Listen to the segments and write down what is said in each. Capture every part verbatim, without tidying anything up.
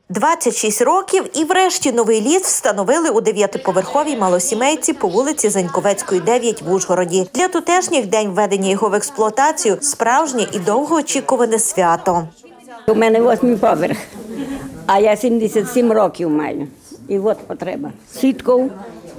двадцять шість років і врешті новий ліфт встановили у дев'ятиповерховій малосімейці по вулиці Заньковецької, дев'ять в Ужгороді. Для тутешніх день введення його в експлуатацію – справжнє і довгоочікуване свято. У мене восьмий поверх, а я сімдесят сім років маю. І от потреба. Сітков,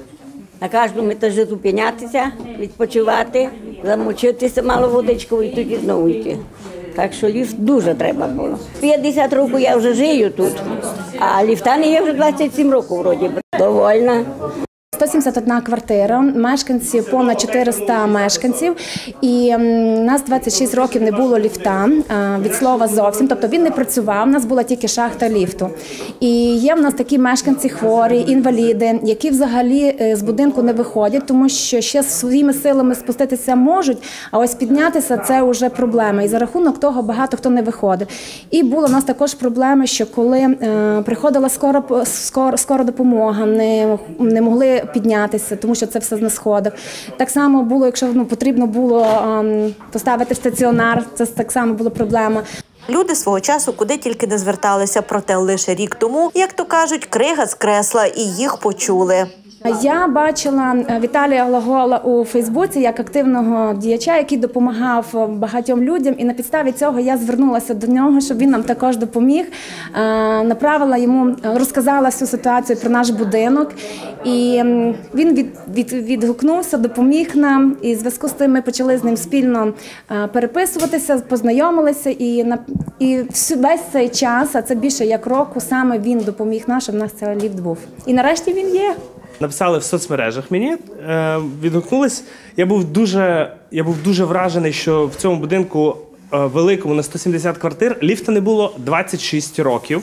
на кожному етажі зупинятися, відпочивати, замочитися мало водичкою і тоді знову йти. Так що ліфт дуже треба було. п'ятдесят років я вже живу тут, а ліфта не є вже двадцять сім років вроді. Довольна. сто сімдесят одна квартира, мешканці понад чотириста мешканців, і у нас двадцять шість років не було ліфта, від слова зовсім, тобто він не працював, у нас була тільки шахта ліфту. І є в нас такі мешканці хворі, інваліди, які взагалі з будинку не виходять, тому що ще своїми силами спуститися можуть, а ось піднятися – це вже проблема. І за рахунок того багато хто не виходить. І була в нас також проблема, що коли приходила скоро, скоро, скоро допомога, не, не могли піднятися, тому що це все на сходах. Так само було, якщо ну, потрібно було ем, поставити стаціонар, це так само була проблема. Люди свого часу куди тільки не зверталися, проте лише рік тому, як то кажуть, крига з кресла і їх почули. Я бачила Віталія Глагола у Фейсбуці як активного діяча, який допомагав багатьом людям, і на підставі цього я звернулася до нього, щоб він нам також допоміг. Направила йому, розказала всю ситуацію про наш будинок, і він від, від, відгукнувся, допоміг нам, і в зв'язку з тим ми почали з ним спільно переписуватися, познайомилися, і, на, і весь цей час, а це більше як року, саме він допоміг нам, щоб в нас цей ліфт був. І нарешті він є. Написали в соцмережах мені, відгукнулись. Я був дуже, я був дуже вражений, що в цьому будинку великому на сто сімдесят квартир ліфта не було двадцять шість років.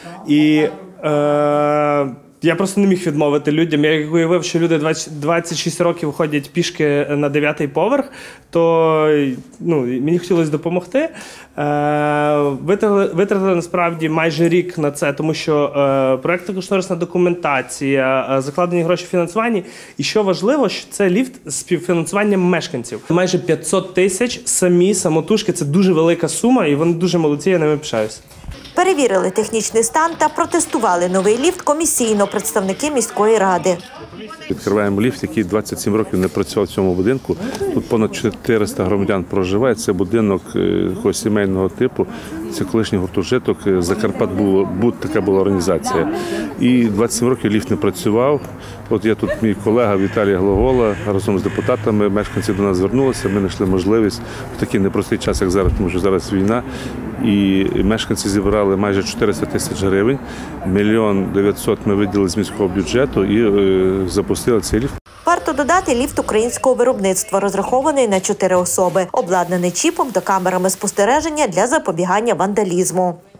І е, я просто не міг відмовити людям. Я уявив, що люди двадцять шість років ходять пішки на дев'ятий поверх, то ну, мені хотілося допомогти. Е, витратили, витратили насправді майже рік на це, тому що е, проєктно-кошторисна документація, е, закладені гроші в фінансуванні. І що важливо, що це ліфт з співфінансуванням мешканців. Майже п'ятсот тисяч самі самотужки – це дуже велика сума, і вони дуже молодці, я ними пишаюся. Перевірили технічний стан та протестували новий ліфт комісійно представники міської ради. Відкриваємо ліфт, який двадцять сім років не працював в цьому будинку. Тут понад чотириста громадян проживає. Це будинок сімейного типу, це колишній гуртожиток. Закарпат була, така була організація. І двадцять сім років ліфт не працював. От я тут, мій колега Віталій Глагола, разом з депутатами, мешканці до нас звернулися, ми знайшли можливість в такий непростий час, як зараз, тому що зараз війна. І мешканці зібрали майже чотириста тисяч гривень, мільйон дев'ятсот ми виділили з міського бюджету і е, запустили цей ліфт. Варто додати, ліфт українського виробництва, розрахований на чотири особи, обладнаний чіпом та камерами спостереження для запобігання вандалізму.